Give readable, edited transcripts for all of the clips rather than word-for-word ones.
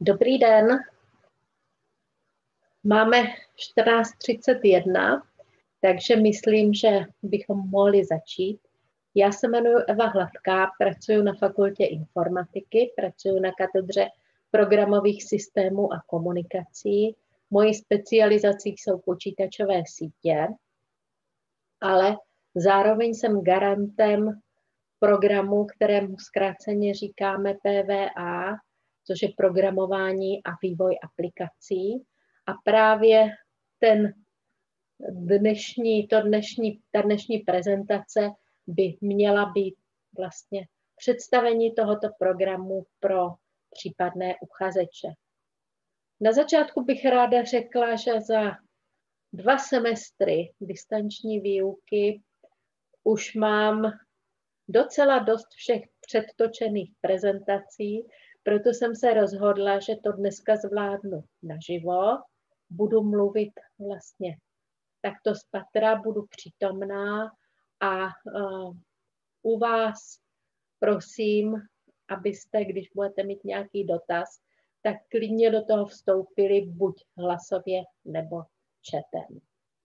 Dobrý den. Máme 14:31, takže myslím, že bychom mohli začít. Já se jmenuji Eva Hladká, pracuji na Fakultě informatiky, pracuji na katedře programových systémů a komunikací. Mojí specializací jsou počítačové sítě, ale zároveň jsem garantem programu, kterému zkráceně říkáme PVA, což je programování a vývoj aplikací. A právě ta dnešní prezentace by měla být vlastně představení tohoto programu pro případné uchazeče. Na začátku bych ráda řekla, že za 2 semestry distanční výuky už mám docela dost všech předtočených prezentací, proto jsem se rozhodla, že to dneska zvládnu naživo. Budu mluvit vlastně takto spatra, budu přítomná a u vás prosím, abyste, když budete mít nějaký dotaz, tak klidně do toho vstoupili buď hlasově nebo chatem.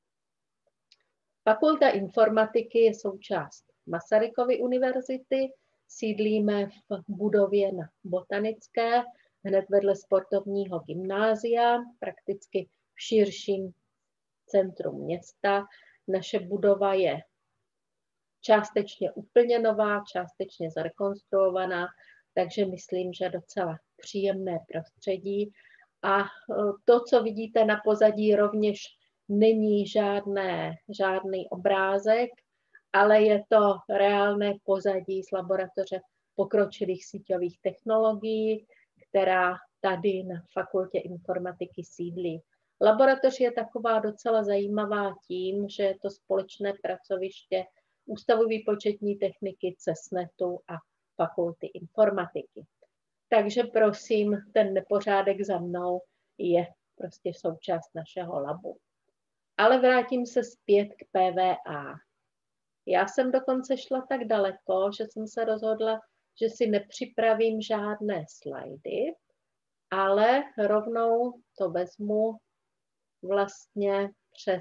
Fakulta informatiky je součást Masarykovy univerzity, sídlíme v budově na Botanické, hned vedle sportovního gymnázia, prakticky v širším centru města. Naše budova je částečně úplně nová, částečně zrekonstruovaná, takže myslím, že docela příjemné prostředí. A to, co vidíte na pozadí, rovněž není žádný obrázek, ale je to reálné pozadí z laboratoře pokročilých síťových technologií, která tady na Fakultě informatiky sídlí. Laboratoř je taková docela zajímavá tím, že je to společné pracoviště Ústavu výpočetní techniky, CESNETu a Fakulty informatiky. Takže prosím, ten nepořádek za mnou je prostě součást našeho labu. Ale vrátím se zpět k PVA. Já jsem dokonce šla tak daleko, že jsem se rozhodla, že si nepřipravím žádné slajdy, ale rovnou to vezmu vlastně přes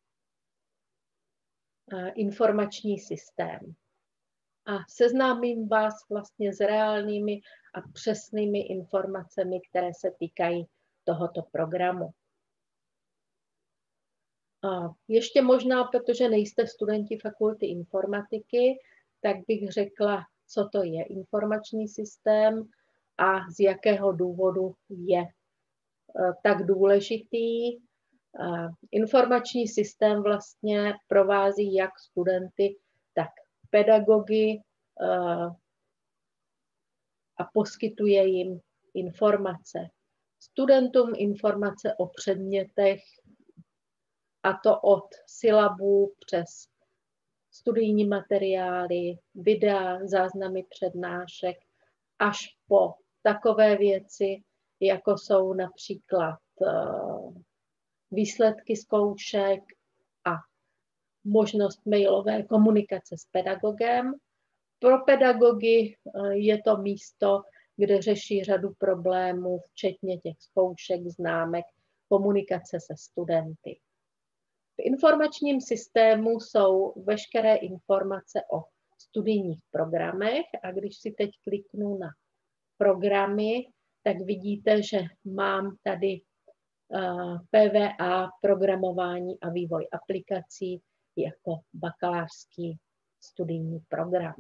informační systém. A seznámím vás vlastně s reálnými a přesnými informacemi, které se týkají tohoto programu. A ještě možná, protože nejste studenti Fakulty informatiky, tak bych řekla, co to je informační systém a z jakého důvodu je tak důležitý. Informační systém vlastně provází jak studenty, tak pedagogy a poskytuje jim informace. Studentům informace o předmětech, a to od syllabů přes studijní materiály, videa, záznamy přednášek, až po takové věci, jako jsou například výsledky zkoušek a možnost mailové komunikace s pedagogem. Pro pedagogy je to místo, kde řeší řadu problémů, včetně těch zkoušek, známek, komunikace se studenty. V informačním systému jsou veškeré informace o studijních programech a když si teď kliknu na programy, tak vidíte, že mám tady PVA, programování a vývoj aplikací jako bakalářský studijní program.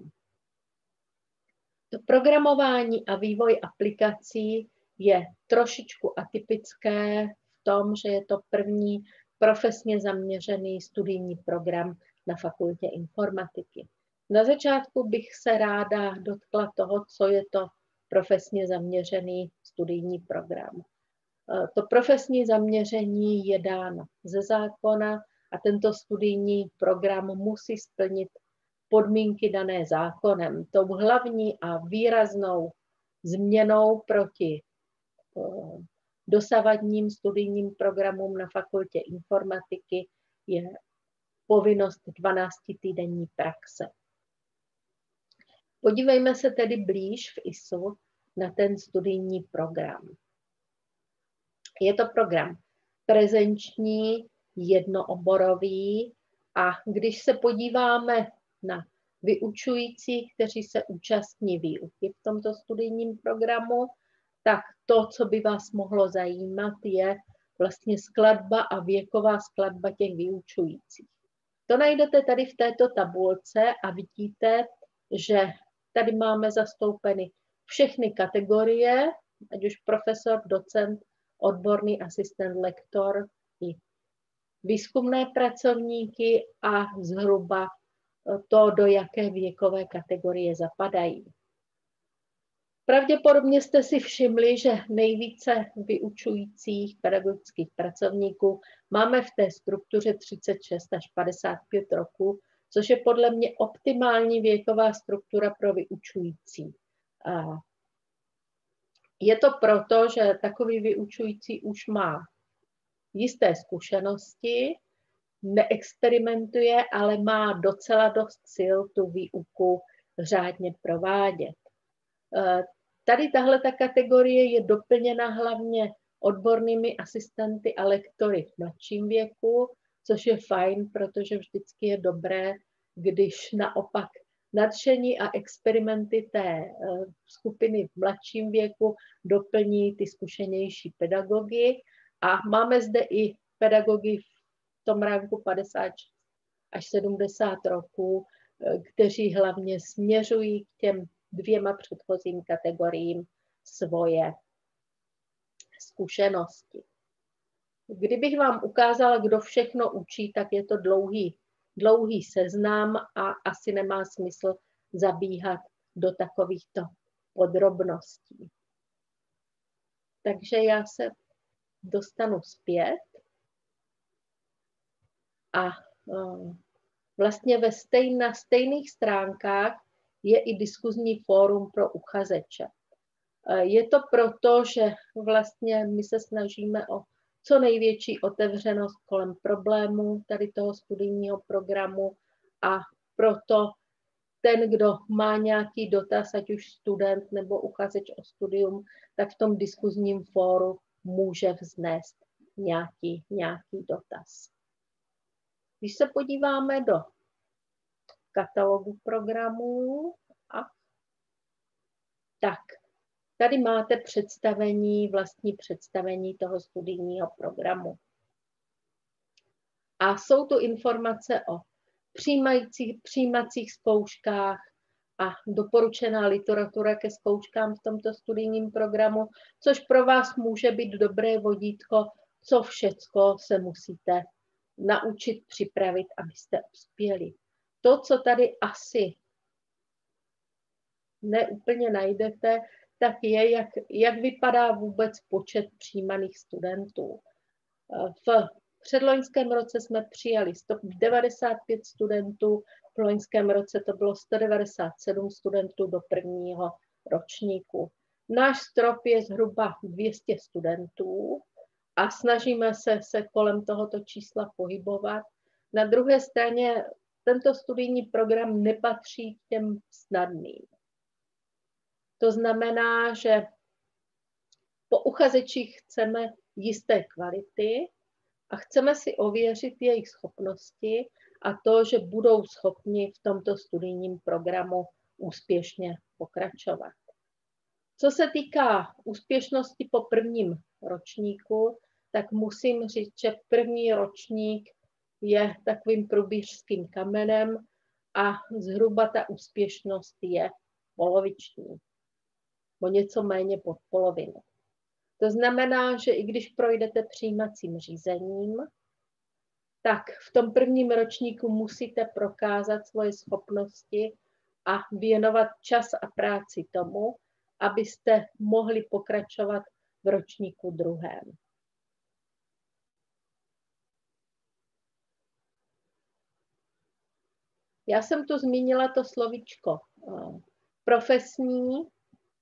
To programování a vývoj aplikací je trošičku atypické v tom, že je to první profesně zaměřený studijní program na Fakultě informatiky. Na začátku bych se ráda dotkla toho, co je to profesně zaměřený studijní program. To profesní zaměření je dáno ze zákona a tento studijní program musí splnit podmínky dané zákonem. Tou hlavní a výraznou změnou proti dosavadním studijním programům na Fakultě informatiky je povinnost 12týdenní praxe. Podívejme se tedy blíž v ISu na ten studijní program. Je to program prezenční, jednooborový a když se podíváme na vyučující, kteří se účastní výuky v tomto studijním programu, tak to, co by vás mohlo zajímat, je vlastně skladba a věková skladba těch vyučujících. To najdete tady v této tabulce a vidíte, že tady máme zastoupeny všechny kategorie, ať už profesor, docent, odborný asistent, lektor i výzkumné pracovníky a zhruba to, do jaké věkové kategorie zapadají. Pravděpodobně jste si všimli, že nejvíce vyučujících pedagogických pracovníků máme v té struktuře 36 až 55 roku, což je podle mě optimální věková struktura pro vyučující. Je to proto, že takový vyučující už má jisté zkušenosti, neexperimentuje, ale má docela dost sil tu výuku řádně provádět. Tady tahle kategorie je doplněna hlavně odbornými asistenty a lektory v mladším věku, což je fajn, protože vždycky je dobré, když naopak nadšení a experimenty té skupiny v mladším věku doplní ty zkušenější pedagogy. A máme zde i pedagogy v tom ranku 50 až 70 roků, kteří hlavně směřují k těm dvěma předchozím kategoriím svoje zkušenosti. Kdybych vám ukázala, kdo všechno učí, tak je to dlouhý seznam a asi nemá smysl zabíhat do takovýchto podrobností. Takže já se dostanu zpět a vlastně na stejných stránkách je i diskuzní fórum pro uchazeče. Je to proto, že vlastně my se snažíme o co největší otevřenost kolem problémů tady toho studijního programu a proto ten, kdo má nějaký dotaz, ať už student nebo uchazeč o studium, tak v tom diskuzním fóru může vznést nějaký dotaz. Když se podíváme do katalogu programů, tak tady máte vlastní představení toho studijního programu. A jsou tu informace o přijímacích zkouškách a doporučená literatura ke zkouškám v tomto studijním programu, což pro vás může být dobré vodítko, co všecko se musíte naučit, připravit, abyste uspěli. To, co tady asi neúplně najdete, tak je, jak vypadá vůbec počet přijímaných studentů. V předloňském roce jsme přijali 195 studentů, v loňském roce to bylo 197 studentů do prvního ročníku. Náš strop je zhruba 200 studentů a snažíme se kolem tohoto čísla pohybovat. Na druhé straně tento studijní program nepatří k těm snadným. To znamená, že po uchazečích chceme jisté kvality a chceme si ověřit jejich schopnosti a to, že budou schopni v tomto studijním programu úspěšně pokračovat. Co se týká úspěšnosti po prvním ročníku, tak musím říct, že první ročník je takovým průběžským kamenem a zhruba ta úspěšnost je poloviční, o něco méně pod polovinu. To znamená, že i když projdete přijímacím řízením, tak v tom prvním ročníku musíte prokázat svoje schopnosti a věnovat čas a práci tomu, abyste mohli pokračovat v ročníku druhém. Já jsem tu zmínila to slovíčko profesní.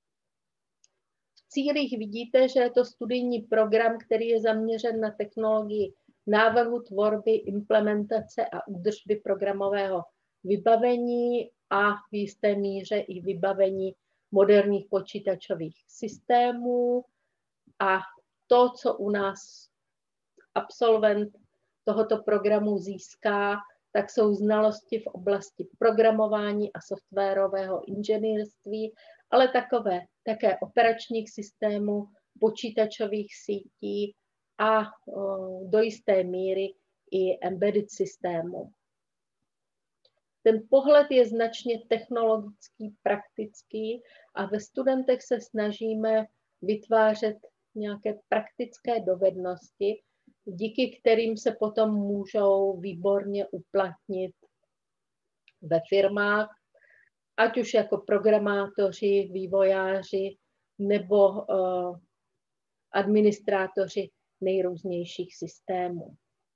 V cílích vidíte, že je to studijní program, který je zaměřen na technologii návrhu, tvorby, implementace a údržby programového vybavení a v jisté míře i vybavení moderních počítačových systémů. A to, co u nás absolvent tohoto programu získá, tak jsou znalosti v oblasti programování a softwarového inženýrství, ale také operačních systémů, počítačových sítí a do jisté míry i embedded systémů. Ten pohled je značně technologický, praktický a ve studentech se snažíme vytvářet nějaké praktické dovednosti, díky kterým se potom můžou výborně uplatnit ve firmách, ať už jako programátoři, vývojáři nebo administrátoři nejrůznějších systémů.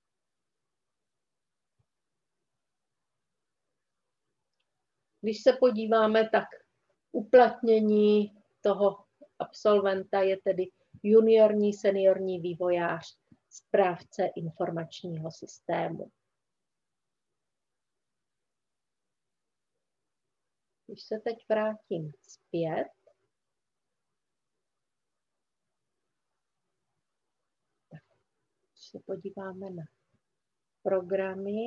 Když se podíváme, tak uplatnění toho absolventa je tedy juniorní, seniorní vývojář, správce informačního systému. Když se teď vrátím zpět, tak když se podíváme na programy,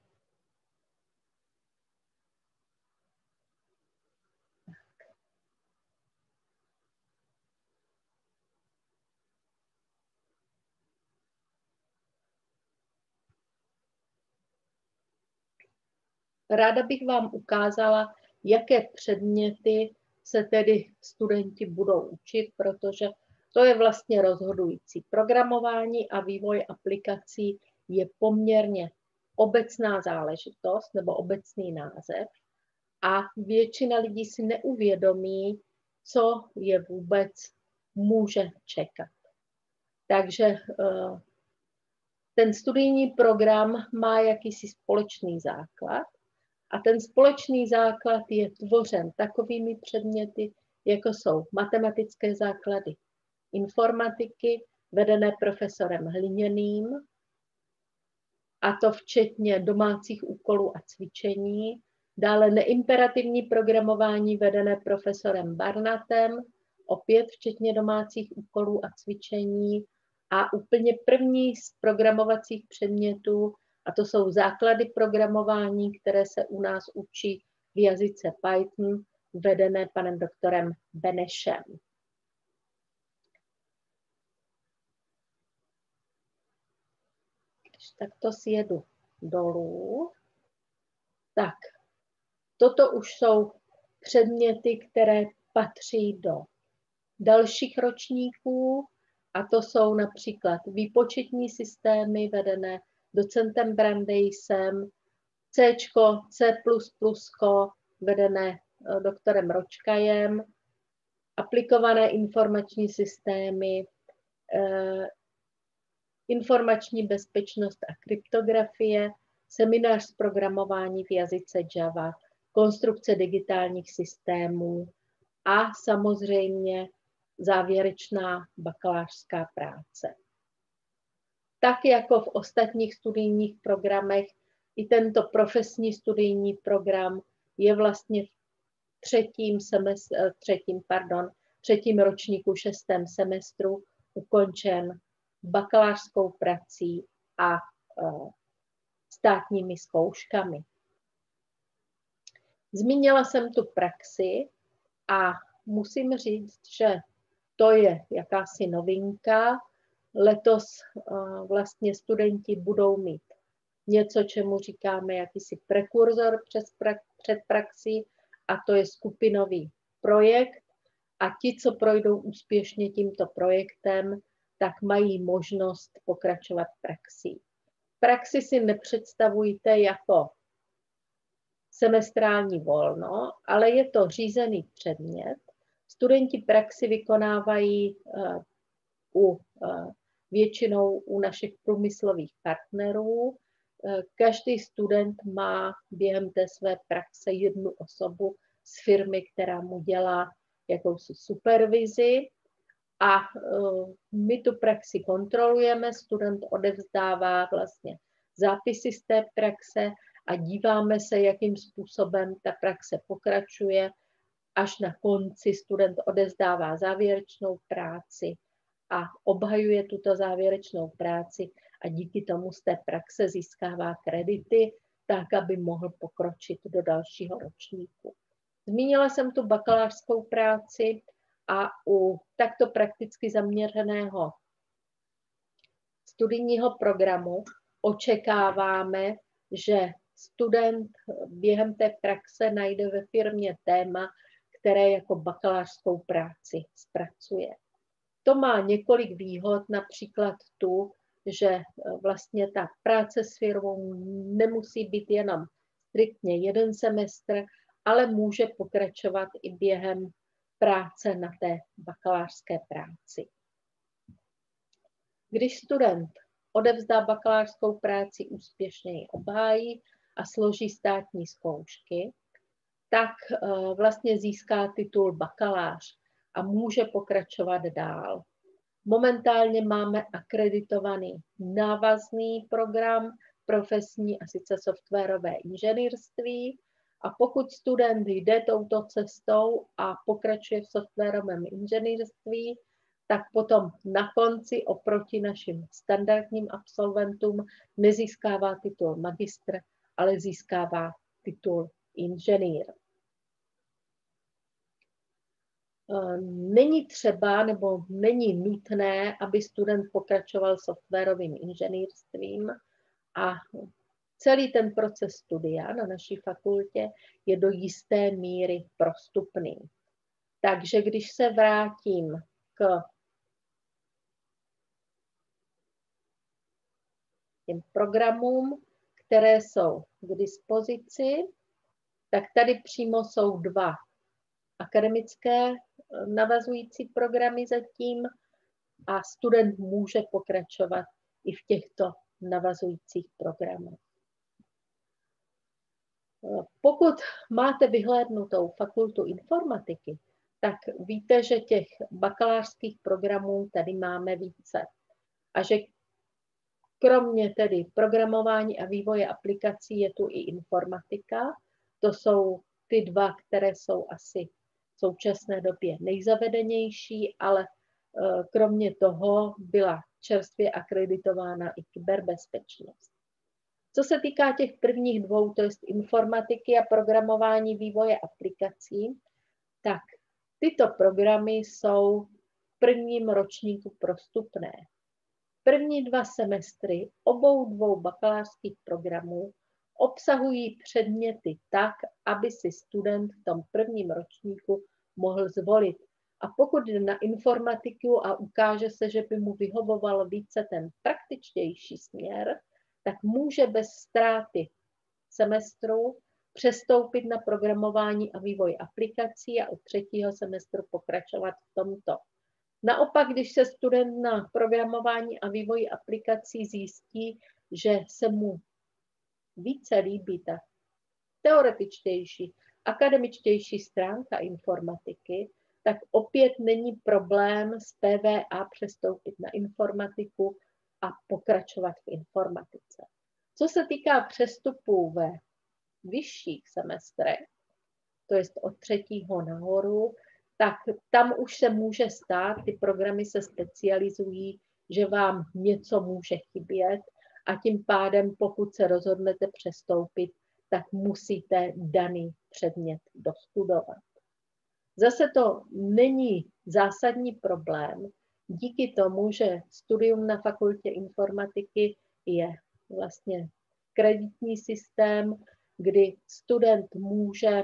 ráda bych vám ukázala, jaké předměty se tedy studenti budou učit, protože to je vlastně rozhodující. Programování a vývoj aplikací je poměrně obecná záležitost nebo obecný název a většina lidí si neuvědomí, co je vůbec může čekat. Takže ten studijní program má jakýsi společný základ a ten společný základ je tvořen takovými předměty, jako jsou matematické základy informatiky, vedené profesorem Hliněným, a to včetně domácích úkolů a cvičení, dále neimperativní programování vedené profesorem Barnatem, opět včetně domácích úkolů a cvičení, a úplně první z programovacích předmětů, a to jsou základy programování, které se u nás učí v jazyce Python, vedené panem doktorem Benešem. Když takto sjedu dolů, tak toto už jsou předměty, které patří do dalších ročníků, a to jsou například výpočetní systémy vedené docentem Brandejsem, C, C++, vedené doktorem Ročkajem, aplikované informační systémy, informační bezpečnost a kryptografie, seminář z programování v jazyce Java, konstrukce digitálních systémů a samozřejmě závěrečná bakalářská práce. Tak jako v ostatních studijních programech, i tento profesní studijní program je vlastně v třetím ročníku 6. semestru ukončen bakalářskou prací a státními zkouškami. Zmínila jsem tu praxi a musím říct, že to je jakási novinka. Letos vlastně studenti budou mít něco, čemu říkáme jakýsi prekurzor před praxí, a to je skupinový projekt. A ti, co projdou úspěšně tímto projektem, tak mají možnost pokračovat praxí. Praxi si nepředstavujte jako semestrální volno, ale je to řízený předmět. Studenti praxi vykonávají většinou u našich průmyslových partnerů. Každý student má během té své praxe jednu osobu z firmy, která mu dělá jakousi supervizi, a my tu praxi kontrolujeme, student odevzdává vlastně zápisy z té praxe a díváme se, jakým způsobem ta praxe pokračuje. Až na konci student odevzdává závěrečnou práci a obhajuje tuto závěrečnou práci a díky tomu z té praxe získává kredity, tak, aby mohl pokročit do dalšího ročníku. Zmínila jsem tu bakalářskou práci a u takto prakticky zaměřeného studijního programu očekáváme, že student během té praxe najde ve firmě téma, které jako bakalářskou práci zpracuje. To má několik výhod, například tu, že vlastně ta práce s firmou nemusí být jenom striktně jeden semestr, ale může pokračovat i během práce na té bakalářské práci. Když student odevzdá bakalářskou práci, úspěšně ji obhájí a složí státní zkoušky, tak vlastně získá titul bakalář a může pokračovat dál. Momentálně máme akreditovaný návazný program profesní, a sice softwarové inženýrství. A pokud student jde touto cestou a pokračuje v softwarovém inženýrství, tak potom na konci oproti našim standardním absolventům nezískává titul magistr, ale získává titul inženýr. Není třeba nebo není nutné, aby student pokračoval softwarovým inženýrstvím a celý ten proces studia na naší fakultě je do jisté míry prostupný. Takže když se vrátím k těm programům, které jsou k dispozici, tak tady přímo jsou dva akademické navazující programy zatím a student může pokračovat i v těchto navazujících programech. Pokud máte vyhlédnutou fakultu informatiky, tak víte, že těch bakalářských programů tady máme více. A že kromě tedy programování a vývoje aplikací je tu i informatika. To jsou ty dva, které jsou asi v současné době nejzavedenější, ale kromě toho byla čerstvě akreditována i kyberbezpečnost. Co se týká těch prvních dvou, to je informatiky a programování vývoje aplikací, tak tyto programy jsou v prvním ročníku prostupné. První dva semestry obou dvou bakalářských programů obsahují předměty tak, aby si student v tom prvním ročníku mohl zvolit. A pokud jde na informatiku a ukáže se, že by mu vyhovoval více ten praktičtější směr, tak může bez ztráty semestru přestoupit na programování a vývoj aplikací a od třetího semestru pokračovat v tomto. Naopak, když se student na programování a vývoji aplikací zjistí, že se mu více líbí ta teoretičtější, akademičtější stránka informatiky, tak opět není problém z PVA přestoupit na informatiku a pokračovat v informatice. Co se týká přestupů ve vyšších semestrech, to je od třetího nahoru, tak tam už se může stát, ty programy se specializují, že vám něco může chybět a tím pádem, pokud se rozhodnete přestoupit, tak musíte daný předmět dostudovat. Zase to není zásadní problém, díky tomu, že studium na fakultě informatiky je vlastně kreditní systém, kdy student může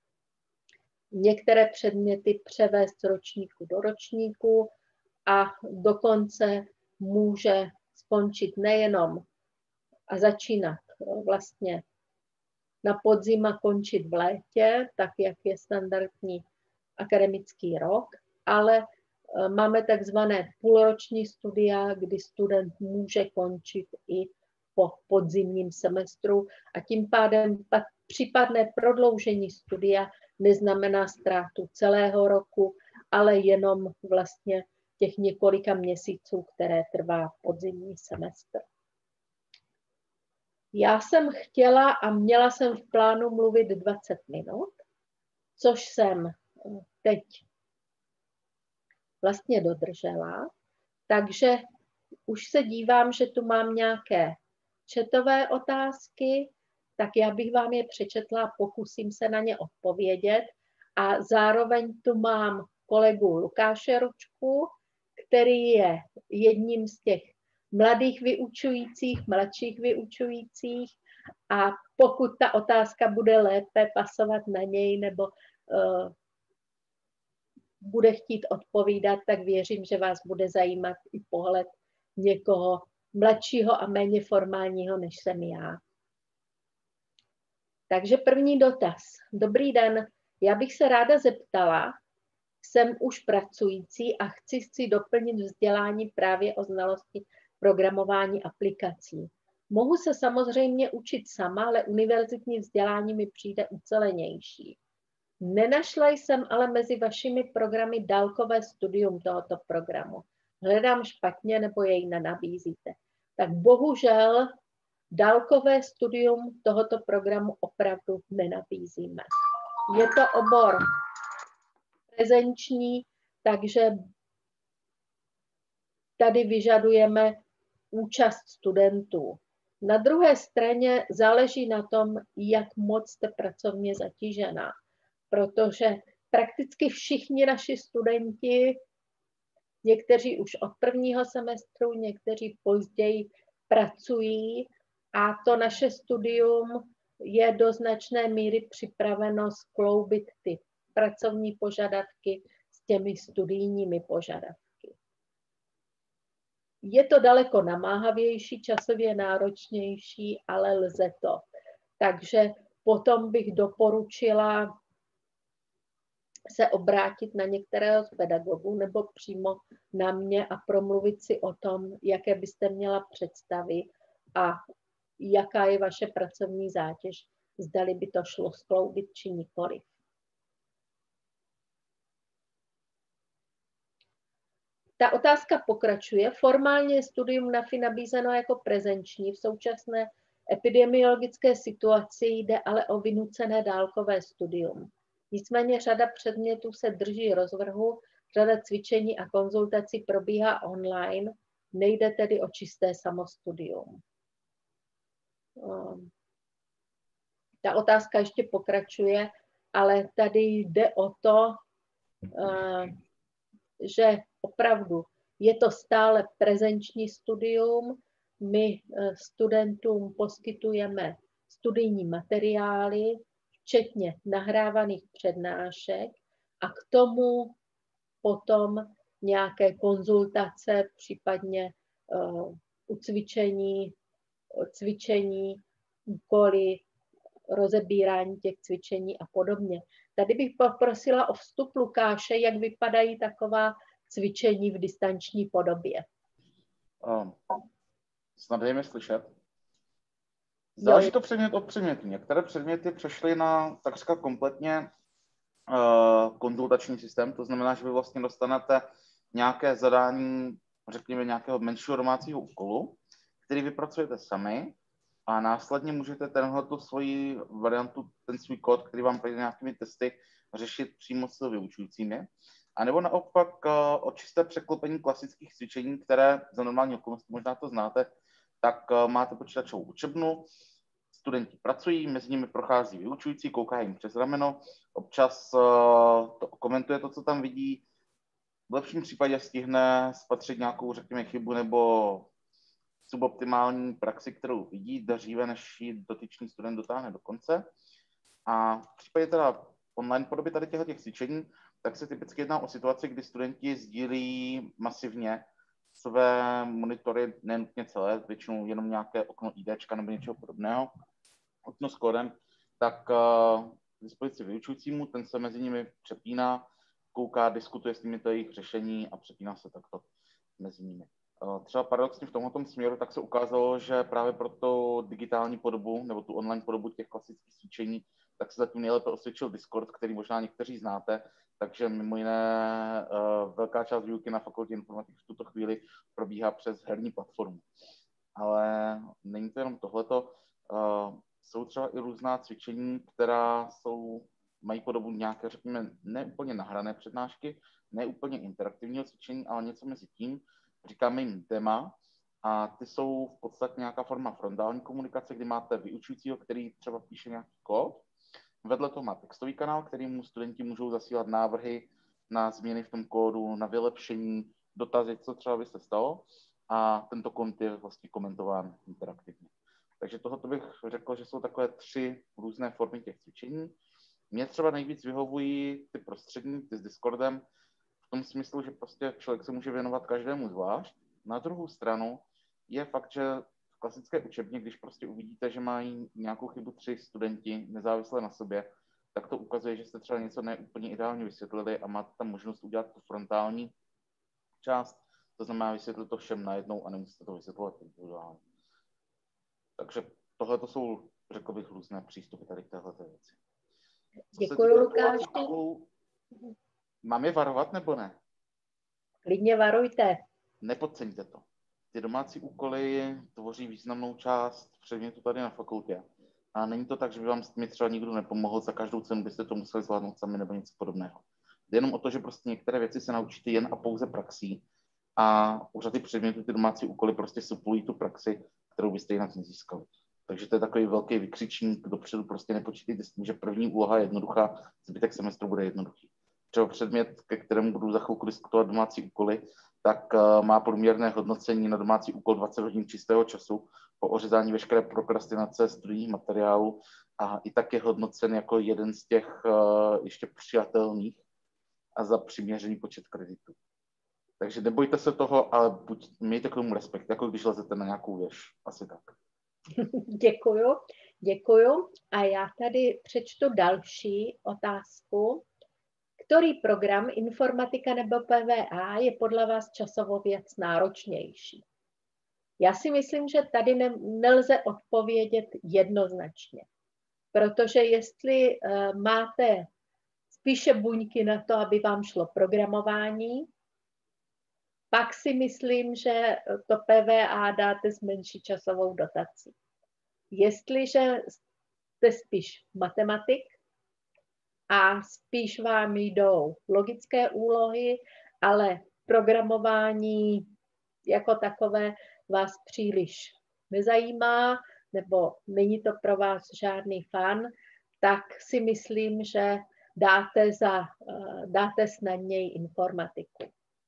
některé předměty převést z ročníku do ročníku a dokonce může skončit nejenom a začínat vlastně na podzim a končit v létě, tak jak je standardní akademický rok, ale máme takzvané půlroční studia, kdy student může končit i po podzimním semestru a tím pádem případné prodloužení studia neznamená ztrátu celého roku, ale jenom vlastně těch několika měsíců, které trvá podzimní semestr. Já jsem chtěla a měla jsem v plánu mluvit 20 minut, což jsem teď vlastně dodržela. Takže už se dívám, že tu mám nějaké chatové otázky, tak já bych vám je přečetla a pokusím se na ně odpovědět. A zároveň tu mám kolegu Lukáše Ručku, který je jedním z těch mladých vyučujících, mladších vyučujících, a pokud ta otázka bude lépe pasovat na něj nebo bude chtít odpovídat, tak věřím, že vás bude zajímat i pohled někoho mladšího a méně formálního, než jsem já. Takže první dotaz. Dobrý den, já bych se ráda zeptala, jsem už pracující a chci si doplnit vzdělání právě o znalosti programování aplikací. Mohu se samozřejmě učit sama, ale univerzitní vzdělání mi přijde ucelenější. Nenašla jsem ale mezi vašimi programy dálkové studium tohoto programu. Hledám špatně, nebo jej nenabízíte. Tak bohužel dálkové studium tohoto programu opravdu nenabízíme. Je to obor prezenční, takže tady vyžadujeme účast studentů. Na druhé straně záleží na tom, jak moc jste pracovně zatížená, protože prakticky všichni naši studenti, někteří už od prvního semestru, někteří později pracují, a to naše studium je do značné míry připraveno skloubit ty pracovní požadavky s těmi studijními požadavky. Je to daleko namáhavější, časově náročnější, ale lze to. Takže potom bych doporučila se obrátit na některého z pedagogů nebo přímo na mě a promluvit si o tom, jaké byste měla představy a jaká je vaše pracovní zátěž, zdali by to šlo skloubit či nikoliv. Ta otázka pokračuje. Formálně je studium NAFI nabízeno jako prezenční. V současné epidemiologické situaci jde ale o vynucené dálkové studium. Nicméně řada předmětů se drží rozvrhu, řada cvičení a konzultací probíhá online, nejde tedy o čisté samostudium. Ta otázka ještě pokračuje, ale tady jde o to, že opravdu je to stále prezenční studium. My studentům poskytujeme studijní materiály, včetně nahrávaných přednášek, a k tomu potom nějaké konzultace, případně u cvičení, úkoly, rozebírání těch cvičení a podobně. Tady bych poprosila o vstup Lukáše, jak vypadají taková cvičení v distanční podobě. Snad je mi slyšet. Záleží to předmět od předmětu. Některé předměty přešly na takřka kompletně konzultační systém, to znamená, že vy vlastně dostanete nějaké zadání, řekněme, nějakého menšího domácího úkolu, který vypracujete sami, a následně můžete tenhletu svoji variantu, ten svůj kód, který vám projde nějakými testy, řešit přímo s vyučujícími. A nebo naopak o čisté překlopení klasických cvičení, které za normální okolnosti, možná to znáte, tak máte počítačovou učebnu, studenti pracují, mezi nimi prochází vyučující, kouká jim přes rameno, občas to komentuje to, co tam vidí. V lepším případě stihne spatřit nějakou, řekněme, chybu nebo suboptimální praxi, kterou vidí, dříve, než ji dotyčný student dotáhne do konce. A v případě teda online podoby tady těch cvičení, tak se typicky jedná o situaci, kdy studenti sdílí masivně své monitory, nenutně celé, většinou jenom nějaké okno IDčka nebo něčeho podobného, okno s kódem, tak k dispozici vyučujícímu, ten se mezi nimi přepíná, kouká, diskutuje s nimi to jejich řešení a přepíná se takto mezi nimi. Třeba paradoxně v tomto směru tak se ukázalo, že právě pro tu digitální podobu nebo tu online podobu těch klasických cvičení, tak se zatím nejlépe osvědčil Discord, který možná někteří znáte, takže mimo jiné velká část výuky na fakultě informatiky v tuto chvíli probíhá přes herní platformu. Ale není to jenom tohleto, jsou třeba i různá cvičení, která mají podobu nějaké, řekněme, ne úplně nahrané přednášky, ne úplně interaktivního cvičení, ale něco mezi tím, říkáme jim téma, a ty jsou v podstatě nějaká forma frontální komunikace, kdy máte vyučujícího, který třeba píše nějaký kód. Vedle toho má textový kanál, kterým studenti můžou zasílat návrhy na změny v tom kódu, na vylepšení, dotazy, co třeba by se stalo. A tento kont je vlastně komentován interaktivně. Takže tohoto bych řekl, že jsou takové 3 různé formy těch cvičení. Mně třeba nejvíc vyhovují ty prostřední, ty s Discordem, v tom smyslu, že prostě člověk se může věnovat každému zvlášť. Na druhou stranu je fakt, že v klasické učebně, když prostě uvidíte, že mají nějakou chybu 3 studenti nezávisle na sobě, tak to ukazuje, že jste třeba něco neúplně ideálně vysvětlili a máte tam možnost udělat tu frontální část, to znamená vysvětlit to všem najednou a nemusíte to vysvětlovat individuálně. Takže tohle to jsou, řekl bych, různé přístupy tady k téhleté věci. Děkuji, Lukáši. Mám je varovat nebo ne? Klidně varujte. Nepodceňte to. Ty domácí úkoly tvoří významnou část předmětu tady na fakultě. A není to tak, že by vám mi třeba nikdo nepomohl, za každou cenu byste to museli zvládnout sami nebo něco podobného. Jde jenom o to, že prostě některé věci se naučíte jen a pouze praxí a u řady předmětů ty domácí úkoly prostě suplují tu praxi, kterou byste jinak nezískali. Takže to je takový velký vykřičník, dopředu prostě nepočítejte s tím, že první úloha je jednoduchá, zbytek semestru bude jednoduchý. Třeba předmět, ke kterému budu za chvilku diskutovat domácí úkoly, tak má průměrné hodnocení na domácí úkol 20 hodin čistého času po ořezání veškeré prokrastinace studijních materiálů a i tak je hodnocen jako jeden z těch ještě přijatelných a za přiměřený počet kreditů. Takže nebojte se toho, ale mějte k tomu respekt, jako když lezete na nějakou věž. Asi tak. Děkuju. A já tady přečtu další otázku. Který program, informatika nebo PVA, je podle vás časově náročnější? Já si myslím, že tady nelze odpovědět jednoznačně, protože jestli máte spíše buňky na to, aby vám šlo programování, pak si myslím, že to PVA dáte s menší časovou dotací. Jestliže jste spíš matematik a spíš vám jdou logické úlohy, ale programování jako takové vás příliš nezajímá, nebo není to pro vás žádný fun, tak si myslím, že dáte snadněji informatiku.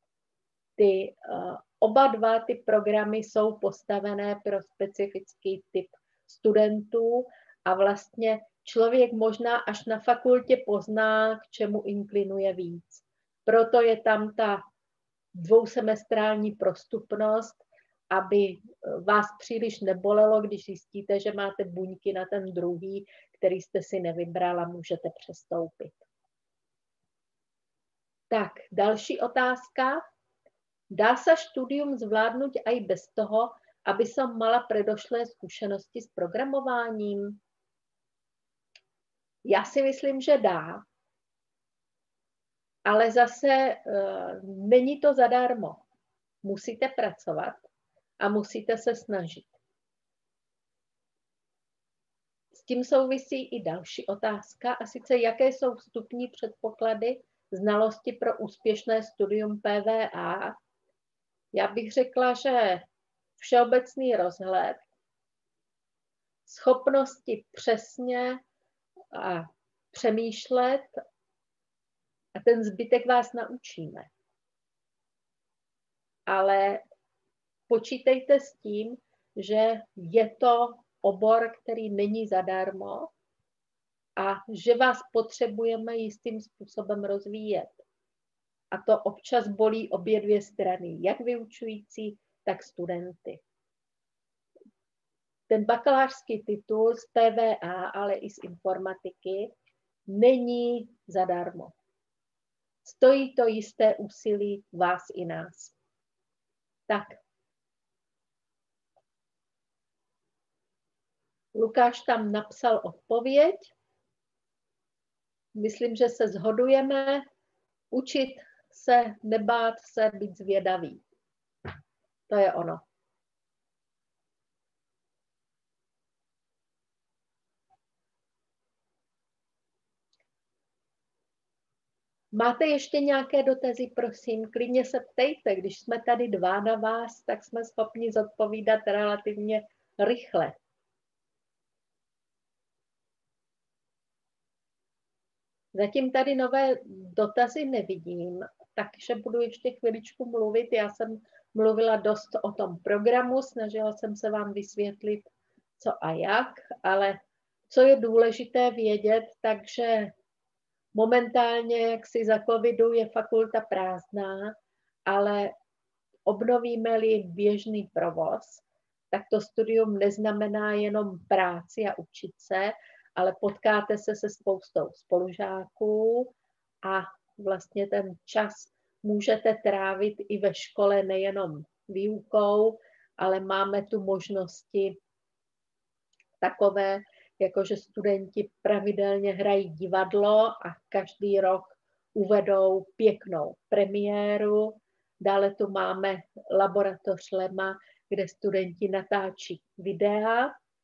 Oba dva ty programy jsou postavené pro specifický typ studentů a vlastně člověk možná až na fakultě pozná, k čemu inklinuje víc. Proto je tam ta dvousemestrální prostupnost, aby vás příliš nebolelo, když zjistíte, že máte buňky na ten druhý, který jste si nevybral a můžete přestoupit. Tak, další otázka. Dá se studium zvládnout i bez toho, aby som mala predošlé zkušenosti s programováním? Já si myslím, že dá, ale zase není to zadarmo. Musíte pracovat a musíte se snažit. S tím souvisí i další otázka, a sice jaké jsou vstupní předpoklady znalosti pro úspěšné studium PVA. Já bych řekla, že všeobecný rozhled, schopnosti přesně a přemýšlet a ten zbytek vás naučíme. Ale počítejte s tím, že je to obor, který není zadarmo a že vás potřebujeme jistým způsobem rozvíjet. A to občas bolí obě dvě strany, jak vyučující, tak studenty. Ten bakalářský titul z PVA, ale i z informatiky, není zadarmo. Stojí to jisté úsilí vás i nás. Tak. Lukáš tam napsal odpověď. Myslím, že se shodujeme. Učit se, nebát se, být zvědavý. To je ono. Máte ještě nějaké dotazy, prosím? Klidně se ptejte. Když jsme tady dva na vás, tak jsme schopni zodpovídat relativně rychle. Zatím tady nové dotazy nevidím, takže budu ještě chviličku mluvit. Já jsem mluvila dost o tom programu, snažila jsem se vám vysvětlit, co a jak, ale co je důležité vědět, takže momentálně, jak si za covidu, je fakulta prázdná, ale obnovíme-li běžný provoz, tak to studium neznamená jenom práci a učit se, ale potkáte se se spoustou spolužáků a vlastně ten čas můžete trávit i ve škole nejenom výukou, ale máme tu možnosti takové, jakože studenti pravidelně hrají divadlo a každý rok uvedou pěknou premiéru. Dále tu máme laboratoř Lema, kde studenti natáčí videa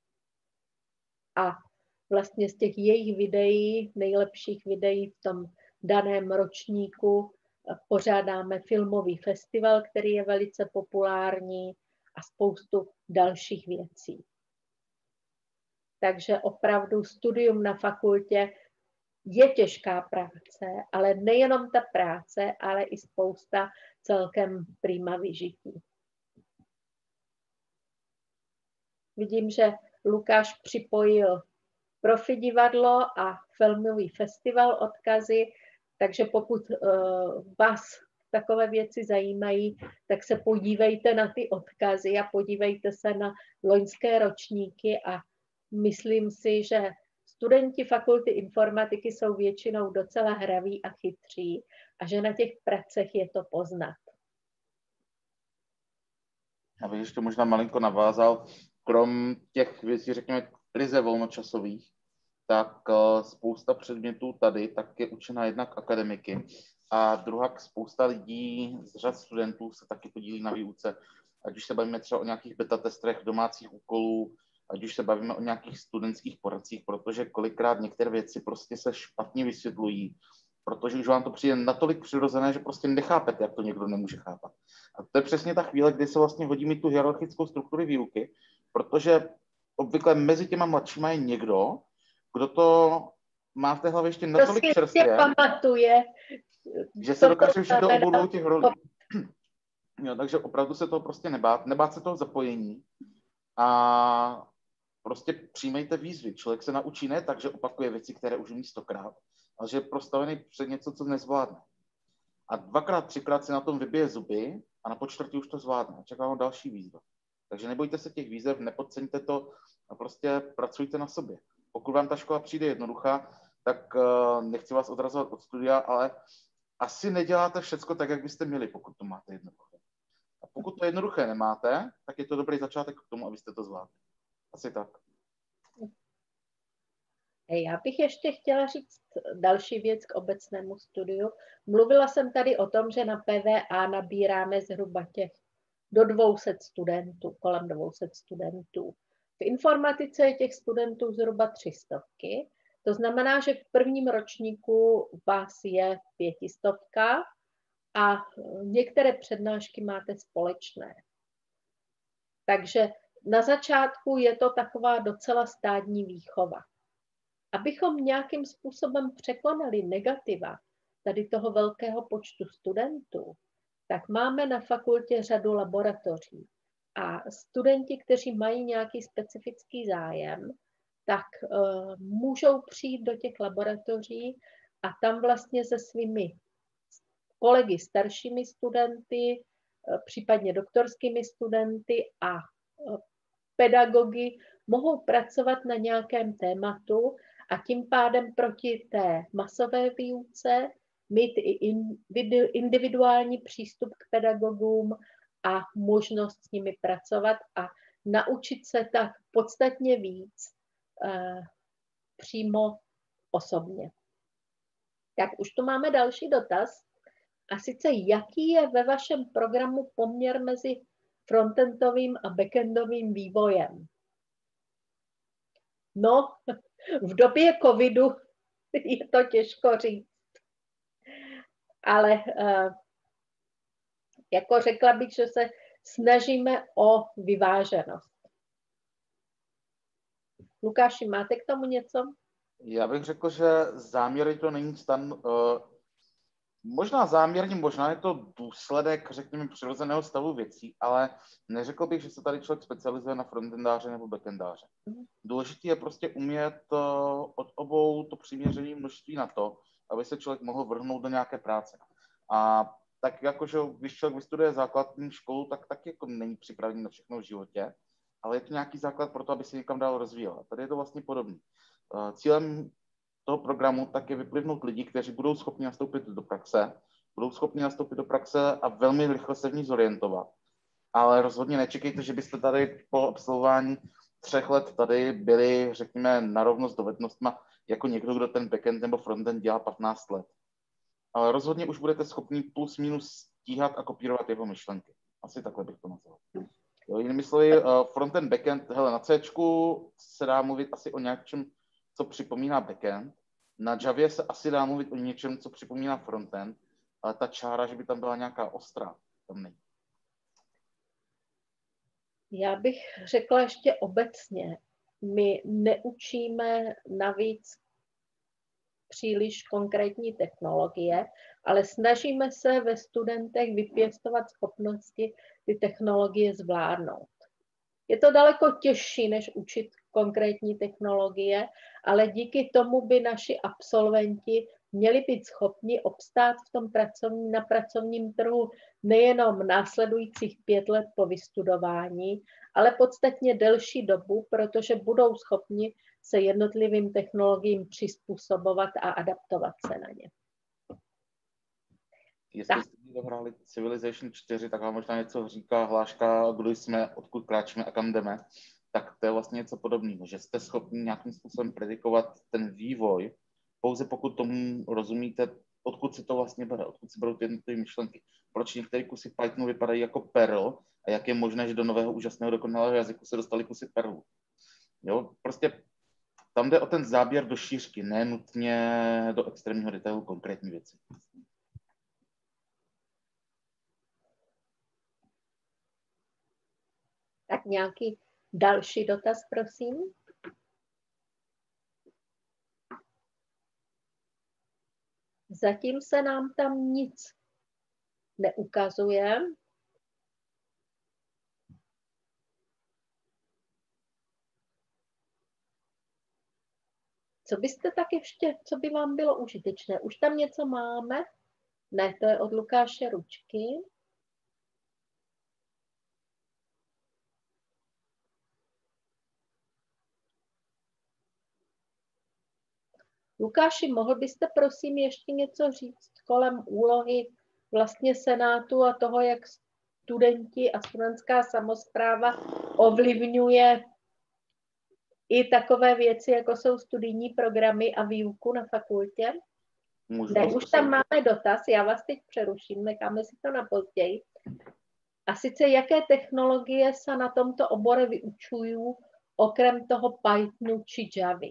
a vlastně z těch jejich videí, nejlepších videí v tom daném ročníku, pořádáme filmový festival, který je velice populární a spoustu dalších věcí. Takže opravdu studium na fakultě je těžká práce, ale nejenom ta práce, ale i spousta celkem prima vyžití. Vidím, že Lukáš připojil profi divadlo a filmový festival odkazy, takže pokud vás takové věci zajímají, tak se podívejte na ty odkazy a podívejte se na loňské ročníky a myslím si, že studenti fakulty informatiky jsou většinou docela hraví a chytří a že na těch pracech je to poznat. Abych ještě možná malinko navázal, krom těch věcí, řekněme, ryze volnočasových, tak spousta předmětů tady tak je učena jednak akademiky a druhá spousta lidí z řad studentů se taky podílí na výuce. Ať už se bavíme třeba o nějakých beta testech domácích úkolů, ať už se bavíme o nějakých studentských poradcích, protože kolikrát některé věci prostě se špatně vysvětlují, protože už vám to přijde natolik přirozené, že prostě nechápete, jak to někdo nemůže chápat. A to je přesně ta chvíle, kdy se vlastně hodí mi tu hierarchickou strukturu výuky, protože obvykle mezi těma mladšíma je někdo, kdo to má v té hlavě ještě natolik čerstvě, pamatuje, že se dokáže vžít do obou těch rolí. Jo, takže opravdu se toho prostě nebát se toho zapojení a prostě přijmejte výzvy. Člověk se naučí ne tak, že opakuje věci, které už umí 100krát, ale že je prostavený před něco, co nezvládne. A 2krát, 3krát si na tom vybije zuby a na počtvrtí už to zvládne. Čeká ho další výzva. Takže nebojte se těch výzev, nepodceňte to a prostě pracujte na sobě. Pokud vám ta škola přijde jednoduchá, tak nechci vás odrazovat od studia, ale asi neděláte všecko tak, jak byste měli, pokud to máte jednoduché. A pokud to jednoduché nemáte, tak je to dobrý začátek k tomu, abyste to zvládli. Asi tak. Já bych ještě chtěla říct další věc k obecnému studiu. Mluvila jsem tady o tom, že na PVA nabíráme zhruba do 200 studentů, kolem 200 studentů. V informatice je těch studentů zhruba 300. To znamená, že v prvním ročníku vás je 500 a některé přednášky máte společné. Takže na začátku je to taková docela stádní výchova. Abychom nějakým způsobem překonali negativa tady toho velkého počtu studentů, tak máme na fakultě řadu laboratoří. A studenti, kteří mají nějaký specifický zájem, tak můžou přijít do těch laboratoří a tam vlastně se svými kolegy staršími studenty, případně doktorskými studenty a pedagogy mohou pracovat na nějakém tématu a tím pádem proti té masové výuce mít i individuální přístup k pedagogům a možnost s nimi pracovat a naučit se tak podstatně víc přímo osobně. Tak už tu máme další dotaz. A sice, jaký je ve vašem programu poměr mezi frontendovým a backendovým vývojem? No, v době covidu je to těžko říct. ale jako řekla bych, že se snažíme o vyváženost. Lukáši, máte k tomu něco? Já bych řekl, že záměrně to není možná záměrně, možná je to důsledek, řekněme, přirozeného stavu věcí, ale neřekl bych, že se tady člověk specializuje na frontendáře nebo backendáře. Důležité je prostě umět od obou to přiměřené množství na to, aby se člověk mohl vrhnout do nějaké práce. A tak jakože, když člověk vystuduje základní školu, tak jako není připravený na všechno v životě, ale je to nějaký základ pro to, aby se někam dál rozvíjel. A tady je to vlastně podobné. Cílem toho programu tak je vyplivnout lidi, kteří budou schopni nastoupit do praxe a velmi rychle se v ní zorientovat. Ale rozhodně nečekejte, že byste tady po absolvování 3 let tady byli, řekněme, na rovno s dovednostma jako někdo, kdo ten backend nebo frontend dělá 15 let. Ale rozhodně už budete schopni plus minus stíhat a kopírovat jeho myšlenky. Asi takhle bych to nazval. Jinými slovy, frontend, backend, hele, na Cčku se dá mluvit asi o něčem, co připomíná backend. Na Javě se asi dá mluvit o něčem, co připomíná frontend, ale ta čára, že by tam byla nějaká ostrá, tam není. Já bych řekla ještě obecně, my neučíme navíc příliš konkrétní technologie, ale snažíme se ve studentech vypěstovat schopnosti ty technologie zvládnout. Je to daleko těžší, než učit konkrétní technologie, ale díky tomu by naši absolventi měli být schopni obstát na pracovním trhu nejenom následujících 5 let po vystudování, ale podstatně delší dobu, protože budou schopni se jednotlivým technologiím přizpůsobovat a adaptovat se na ně. Jestli jste dohráli Civilization 4, tak vám možná něco říká hláška, kdo jsme, odkud kráčíme a kam jdeme. Tak to je vlastně něco podobného, že jste schopni nějakým způsobem predikovat ten vývoj, pouze pokud tomu rozumíte, odkud se to vlastně bere, odkud se berou ty jednotlivé myšlenky. Proč některé kusy Pythonu vypadají jako Perl a jak je možné, že do nového úžasného dokonalého jazyku se dostali kusy Perlu. Jo, prostě tam jde o ten záběr do šířky, ne nutně do extrémního detailu konkrétní věci. Tak nějaký další dotaz, prosím. Zatím se nám tam nic neukazuje. Co byste tak ještě, co by vám bylo užitečné? Už tam něco máme? Ne, to je od Lukáše Ručky. Lukáši, mohl byste prosím ještě něco říct kolem úlohy vlastně Senátu a toho, jak studenti a studentská samospráva ovlivňuje i takové věci, jako jsou studijní programy a výuku na fakultě? Ne, už tam máme dotaz, já vás teď přeruším, necháme si to na později. A sice, jaké technologie se na tomto obore vyučují, okrem toho Pythonu či Javy?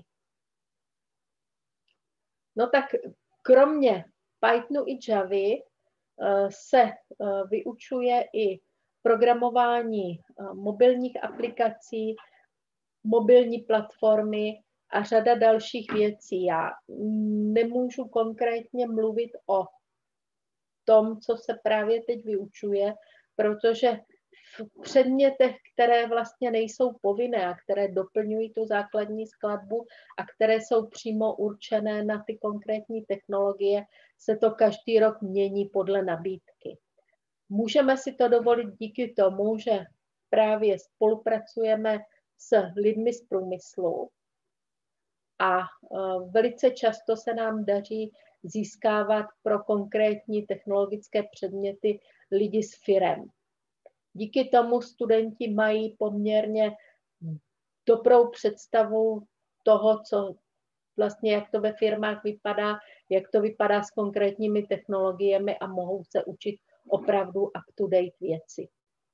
No tak kromě Pythonu i Javy se vyučuje i programování mobilních aplikací, mobilní platformy a řada dalších věcí. Já nemůžu konkrétně mluvit o tom, co se právě teď vyučuje, protože v předmětech, které vlastně nejsou povinné a které doplňují tu základní skladbu a které jsou přímo určené na ty konkrétní technologie, se to každý rok mění podle nabídky. Můžeme si to dovolit díky tomu, že právě spolupracujeme s lidmi z průmyslu a velice často se nám daří získávat pro konkrétní technologické předměty lidi z firem. Díky tomu studenti mají poměrně dobrou představu toho, co vlastně, jak to ve firmách vypadá, jak to vypadá s konkrétními technologiemi a mohou se učit opravdu up-to-date věci.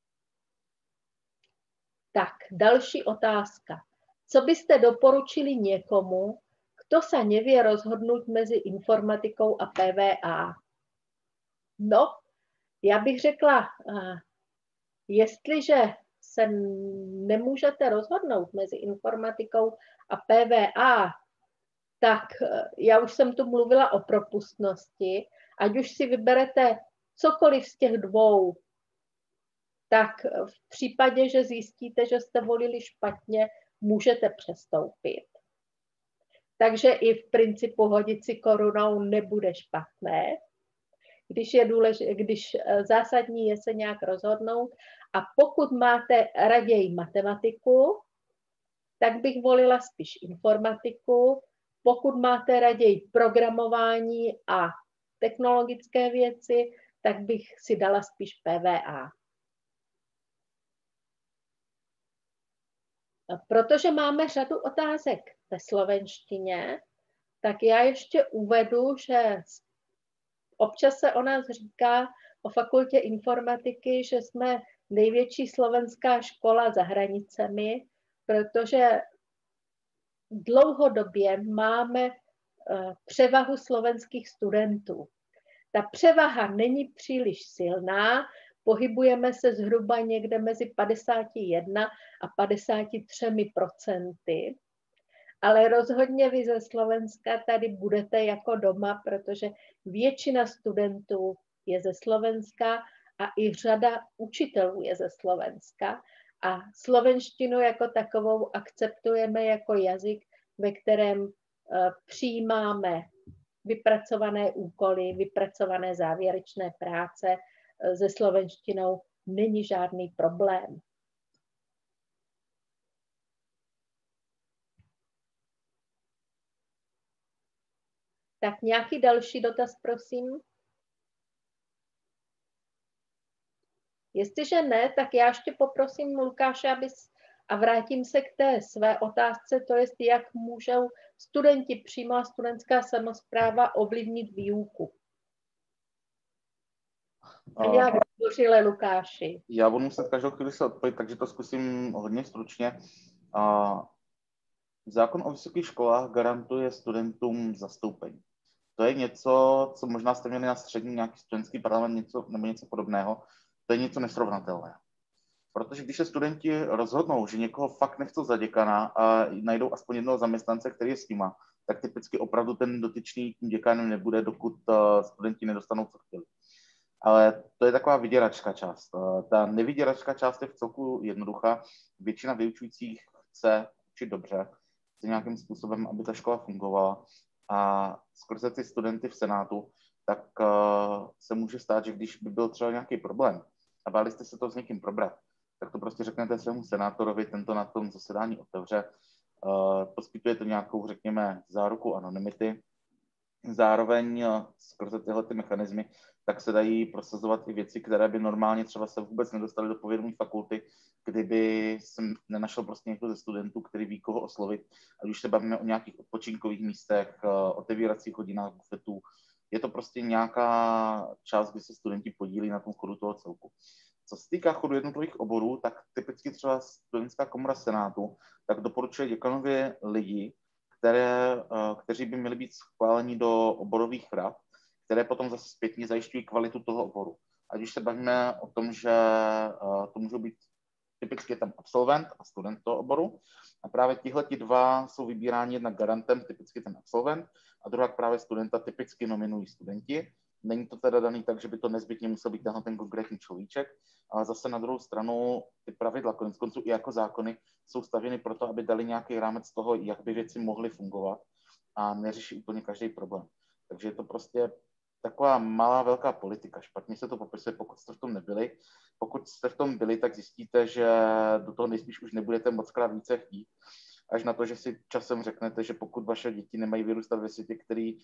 Tak, další otázka. Co byste doporučili někomu, kdo se nevie rozhodnout mezi informatikou a PVA? No, já bych řekla, jestliže se nemůžete rozhodnout mezi informatikou a PVA, tak já už jsem tu mluvila o propustnosti, ať už si vyberete cokoliv z těch dvou, tak v případě, že zjistíte, že jste volili špatně, můžete přestoupit. Takže i v principu hodit si korunou nebude špatné, když zásadní je se nějak rozhodnout. A pokud máte raději matematiku, tak bych volila spíš informatiku. Pokud máte raději programování a technologické věci, tak bych si dala spíš PVA. Protože máme řadu otázek ve slovenštině, tak já ještě uvedu, že občas se o nás říká, o fakultě informatiky, že jsme největší slovenská škola za hranicemi, protože dlouhodobě máme převahu slovenských studentů. Ta převaha není příliš silná, pohybujeme se zhruba někde mezi 51 a 53%, ale rozhodně vy ze Slovenska tady budete jako doma, protože většina studentů je ze Slovenska a i řada učitelů je ze Slovenska a slovenštinu jako takovou akceptujeme jako jazyk, ve kterém přijímáme vypracované úkoly, vypracované závěrečné práce. Se slovenštinou není žádný problém. Tak nějaký další dotaz, prosím? Jestliže ne, tak já ještě poprosím Lukáše, a vrátím se k té své otázce, to je, jak můžou studenti přímo a studentská samospráva ovlivnit výuku. Jak hovořili Lukáši? Já budu muset každou chvíli se odpovědět, takže to zkusím hodně stručně. Zákon o vysokých školách garantuje studentům zastoupení. To je něco, co možná jste měli na střední nějaký studentský parlament nebo něco podobného. To je něco nesrovnatelného. Protože když se studenti rozhodnou, že někoho fakt nechcou za děkana a najdou aspoň jednoho zaměstnance, který je s nima, tak typicky opravdu ten dotyčný tím děkanem nebude, dokud studenti nedostanou, co chtěli. Ale to je taková vyděračská část. Ta nevyděračská část je v celku jednoduchá. Většina vyučujících chce učit dobře, chce nějakým způsobem, aby ta škola fungovala. A skrze ty studenty v Senátu, tak se může stát, že když by byl třeba nějaký problém a báli jste se to s někým probrat, tak to prostě řeknete svému senátorovi, tento na tom zasedání otevře. Poskytuje to nějakou, řekněme, záruku anonymity. Zároveň skrze tyhle ty mechanismy tak se dají prosazovat i věci, které by normálně třeba se vůbec nedostaly do povědomí fakulty, kdyby jsem nenašel prostě někdo ze studentů, který ví, koho oslovit. Ať už se bavíme o nějakých odpočinkových místech, otevíracích hodinách bufetů. Je to prostě nějaká část, kdy se studenti podílí na tom chodu toho celku. Co se týká chodu jednotlivých oborů, tak typicky třeba studentská komora Senátu tak doporučuje děkanovi lidi, kteří by měli být schváleni do oborových rad, které potom zase zpětně zajišťují kvalitu toho oboru. Ať už se bavíme o tom, že to můžou být typicky tam absolvent a student toho oboru. A právě tihleti dva jsou vybíráni jednak garantem, typicky ten absolvent, a druhá právě studenta typicky nominují studenti. Není to teda daný tak, že by to nezbytně musel být ten konkrétní človíček, ale zase na druhou stranu ty pravidla, koneckonců i jako zákony, jsou stavěny proto, aby dali nějaký rámec toho, jak by věci mohly fungovat a neřeší úplně každý problém. Takže je to prostě taková malá, velká politika. Špatně se to popisuje, pokud jste v tom nebyli. Pokud jste v tom byli, tak zjistíte, že do toho nejspíš už nebudete mockrát více chtít. Až na to, že si časem řeknete, že pokud vaše děti nemají vyrůstat ve světě,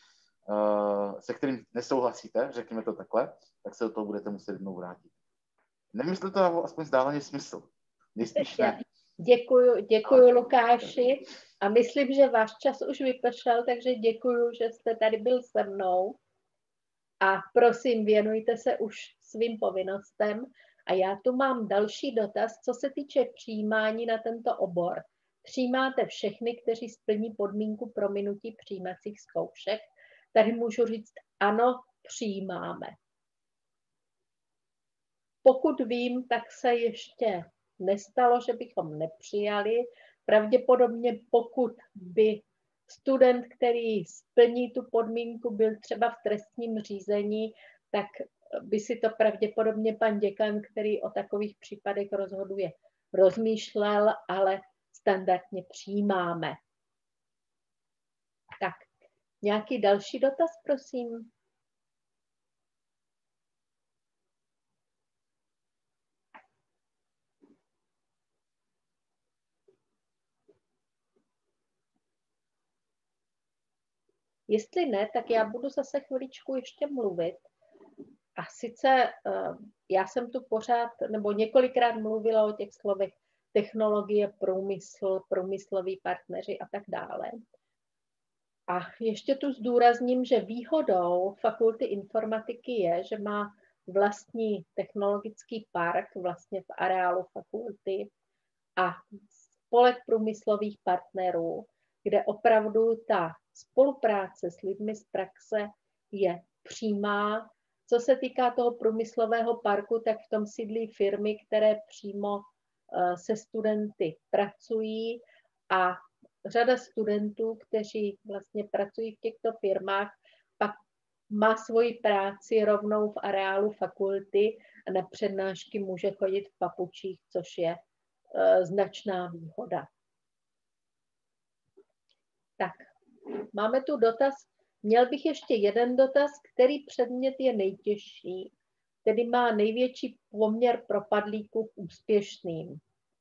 se kterým nesouhlasíte, řekněme to takhle, tak se do toho budete muset jednou vrátit. Nevím, jestli to dává aspoň zdávaně smysl. Nejspíš ne. Děkuju Lukáši a myslím, že váš čas už vypršel, takže děkuju, že jste tady byl se mnou a prosím, věnujte se už svým povinnostem a já tu mám další dotaz, co se týče přijímání na tento obor. Přijímáte všechny, kteří splní podmínku prominutí přijímacích zkoušek? Tady můžu říct, ano, přijímáme. Pokud vím, tak se ještě nestalo, že bychom nepřijali. Pravděpodobně pokud by student, který splní tu podmínku, byl třeba v trestním řízení, tak by si to pravděpodobně pan děkan, který o takových případech rozhoduje, rozmýšlel, ale standardně přijímáme. Tak, nějaký další dotaz, prosím? Jestli ne, tak já budu zase chviličku ještě mluvit. A sice já jsem tu pořád, nebo několikrát mluvila o těch slovech technologie, průmysl, průmysloví partneři a tak dále. A ještě tu zdůrazním, že výhodou fakulty informatiky je, že má vlastní technologický park vlastně v areálu fakulty a spolek průmyslových partnerů, kde opravdu ta spolupráce s lidmi z praxe je přímá. Co se týká toho průmyslového parku, tak v tom sídlí firmy, které přímo se studenty pracují a řada studentů, kteří vlastně pracují v těchto firmách, pak má svoji práci rovnou v areálu fakulty a na přednášky může chodit v papučích, což je značná výhoda. Tak, máme tu dotaz. Měl bych ještě jeden dotaz, který předmět je nejtěžší, který má největší poměr propadlíků k úspěšným.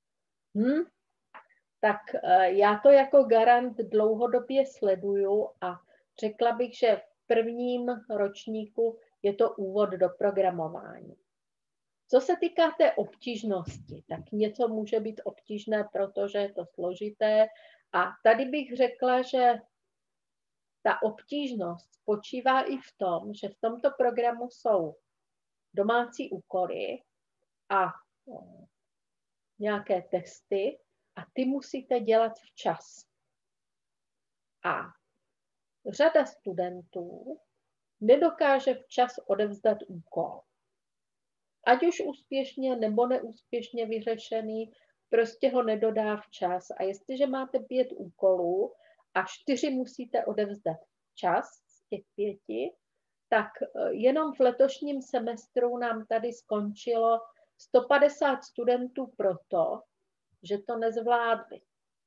Tak já to jako garant dlouhodobě sleduju a řekla bych, že v prvním ročníku je to úvod do programování. Co se týká té obtížnosti, tak něco může být obtížné, protože je to složité. A tady bych řekla, že ta obtížnost spočívá i v tom, že v tomto programu jsou domácí úkoly a nějaké testy a ty musíte dělat včas. A řada studentů nedokáže včas odevzdat úkol. Ať už úspěšně nebo neúspěšně vyřešený, prostě ho nedodá včas. A jestliže máte 5 úkolů a 4 musíte odevzdat včas z těch 5, tak jenom v letošním semestru nám tady skončilo 150 studentů proto, že to nezvládli.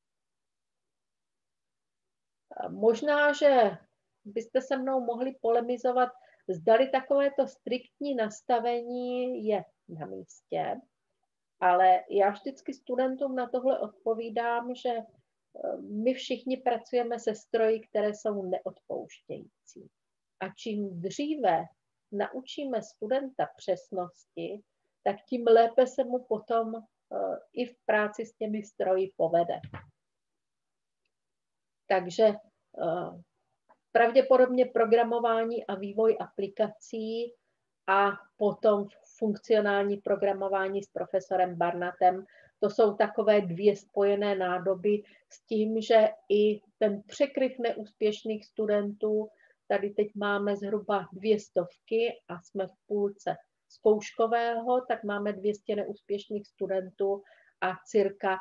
Možná, že byste se mnou mohli polemizovat, zdali takovéto striktní nastavení je na místě, ale já vždycky studentům na tohle odpovídám, že my všichni pracujeme se stroji, které jsou neodpouštějící. A čím dříve naučíme studenta přesnosti, tak tím lépe se mu potom i v práci s těmi stroji povede. Takže pravděpodobně programování a vývoj aplikací a potom funkcionální programování s profesorem Barnatem. To jsou takové 2 spojené nádoby s tím, že i ten překryv neúspěšných studentů, tady teď máme zhruba 200 a jsme v půlce zkouškového, tak máme 200 neúspěšných studentů a cirka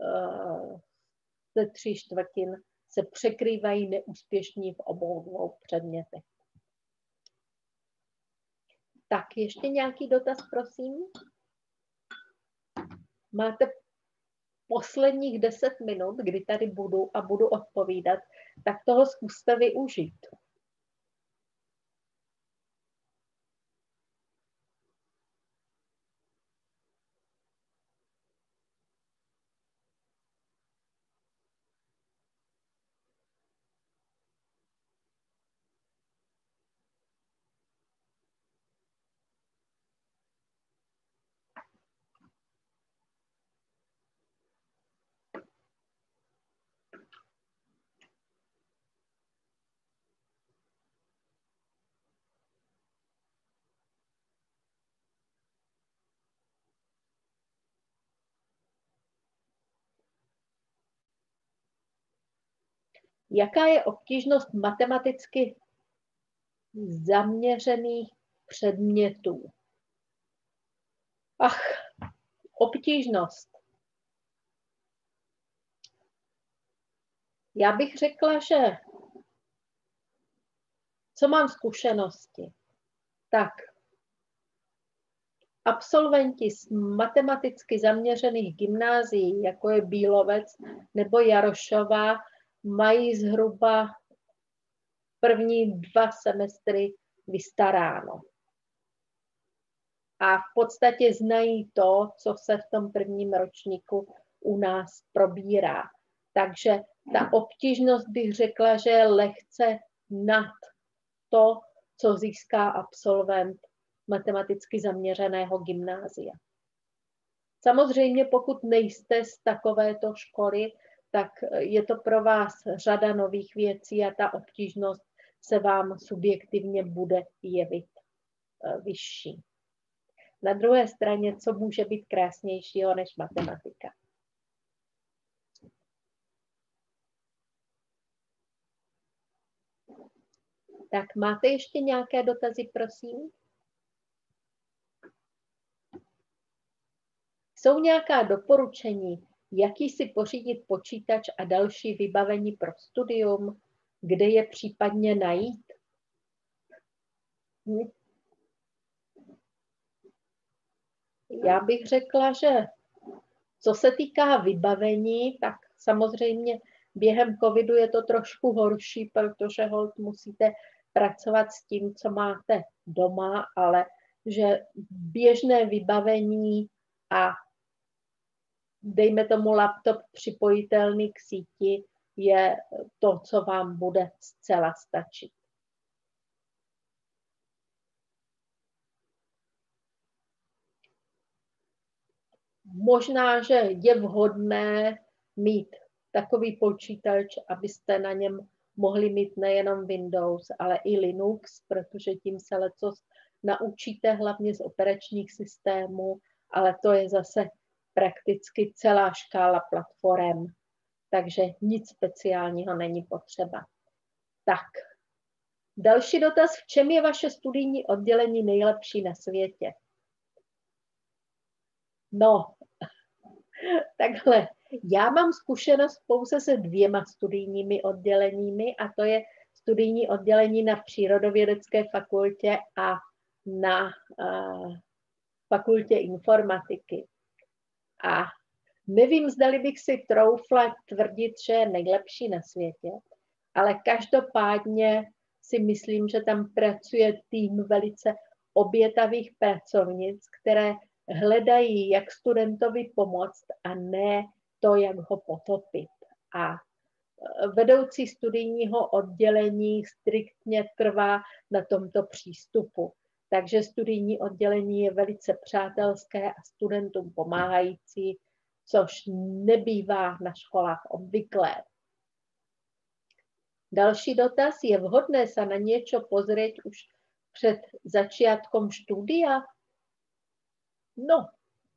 ze 3/4 se překrývají neúspěšní v obou 2 předmětech. Tak, ještě nějaký dotaz, prosím? Máte posledních 10 minut, kdy tady budu a budu odpovídat, tak toho zkuste využít. Jaká je obtížnost matematicky zaměřených předmětů? Ach, obtížnost. Já bych řekla, že co mám zkušenosti, tak absolventi z matematicky zaměřených gymnázií, jako je Bílovec nebo Jarošova, mají zhruba první 2 semestry vystaráno. A v podstatě znají to, co se v tom prvním ročníku u nás probírá. Takže ta obtížnost bych řekla, že je lehce nad to, co získá absolvent matematicky zaměřeného gymnázia. Samozřejmě, pokud nejste z takovéto školy, tak je to pro vás řada nových věcí a ta obtížnost se vám subjektivně bude jevit vyšší. Na druhé straně, co může být krásnějšího než matematika? Tak máte ještě nějaké dotazy, prosím? Jsou nějaká doporučení, jaký si pořídit počítač a další vybavení pro studium, kde je případně najít? Já bych řekla, že co se týká vybavení, tak samozřejmě během covidu je to trošku horší, protože holt musíte pracovat s tím, co máte doma, ale že běžné vybavení a dejme tomu laptop připojitelný k síti je to, co vám bude zcela stačit. Možná, že je vhodné mít takový počítač, abyste na něm mohli mít nejenom Windows, ale i Linux, protože tím se lecos naučíte hlavně z operačních systémů, ale to je zase prakticky celá škála platform, takže nic speciálního není potřeba. Tak, další dotaz. V čem je vaše studijní oddělení nejlepší na světě? No, takhle. Já mám zkušenost pouze se 2 studijními odděleními a to je studijní oddělení na Přírodovědecké fakultě a na fakultě informatiky. A nevím, zdali bych si troufla tvrdit, že je nejlepší na světě, ale každopádně si myslím, že tam pracuje tým velice obětavých pracovnic, které hledají, jak studentovi pomoct a ne to, jak ho potopit. A vedoucí studijního oddělení striktně trvá na tomto přístupu. Takže studijní oddělení je velice přátelské a studentům pomáhající, což nebývá na školách obvyklé. Další dotaz. Je vhodné se na něco pozrieť už před začiatkom štúdia? No,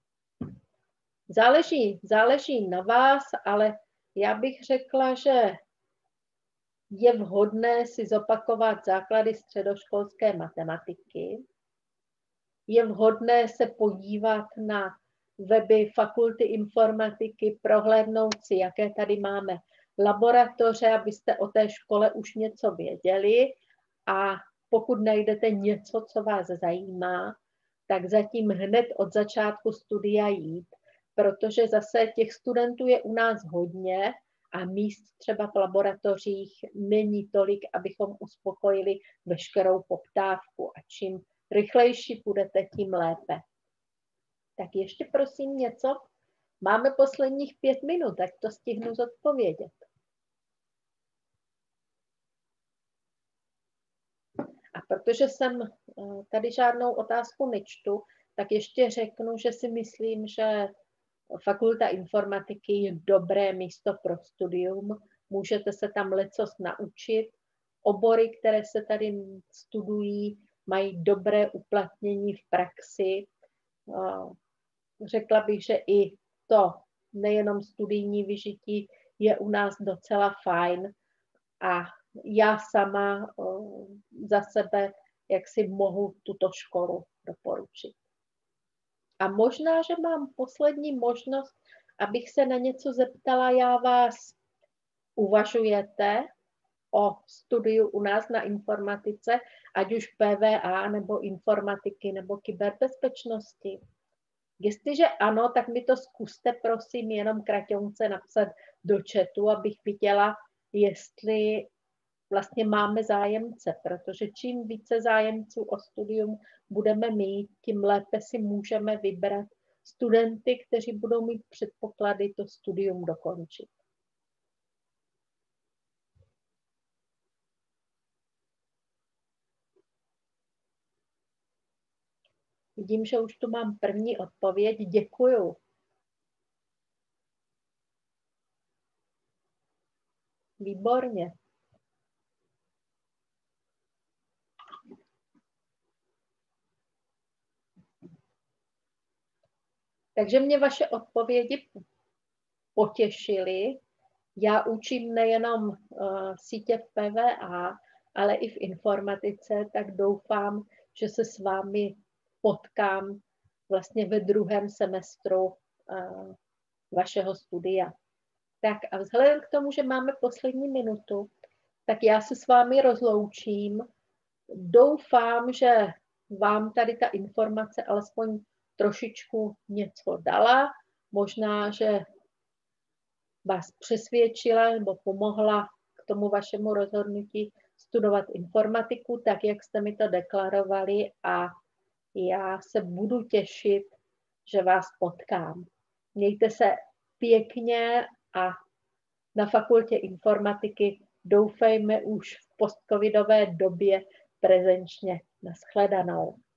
záleží na vás, ale já bych řekla, že je vhodné si zopakovat základy středoškolské matematiky. Je vhodné se podívat na weby Fakulty informatiky, prohlédnout si, jaké tady máme laboratoře, abyste o té škole už něco věděli. A pokud najdete něco, co vás zajímá, tak zatím hned od začátku studia jít, protože zase těch studentů je u nás hodně a míst třeba v laboratořích není tolik, abychom uspokojili veškerou poptávku. A čím rychlejší budete, tím lépe. Tak ještě prosím něco. Máme posledních 5 minut, tak to stihnu zodpovědět. A protože jsem tady žádnou otázku nečtu, tak ještě řeknu, že si myslím, že Fakulta informatiky je dobré místo pro studium. Můžete se tam lecos naučit. Obory, které se tady studují, mají dobré uplatnění v praxi. Řekla bych, že i to nejenom studijní vyžití je u nás docela fajn a já sama za sebe, jak si mohu tuto školu doporučit. A možná, že mám poslední možnost, abych se na něco zeptala já vás. Uvažujete o studiu u nás na informatice, ať už PVA, nebo informatiky, nebo kyberbezpečnosti? Jestliže ano, tak mi to zkuste, prosím, jenom kraťonce napsat do chatu, abych viděla, jestli vlastně máme zájemce, protože čím více zájemců o studium budeme mít, tím lépe si můžeme vybrat studenty, kteří budou mít předpoklady to studium dokončit. Vidím, že už tu mám první odpověď. Děkuju. Výborně. Takže mě vaše odpovědi potěšily. Já učím nejenom sítě v PVA, ale i v informatice, tak doufám, že se s vámi potkám vlastně ve druhém semestru vašeho studia. Tak a vzhledem k tomu, že máme poslední minutu, tak já se s vámi rozloučím. Doufám, že vám tady ta informace alespoň trošičku něco dala. Možná, že vás přesvědčila nebo pomohla k tomu vašemu rozhodnutí studovat informatiku, tak jak jste mi to deklarovali, a já se budu těšit, že vás potkám. Mějte se pěkně a na fakultě informatiky doufejme už v postcovidové době prezenčně. Nashledanou.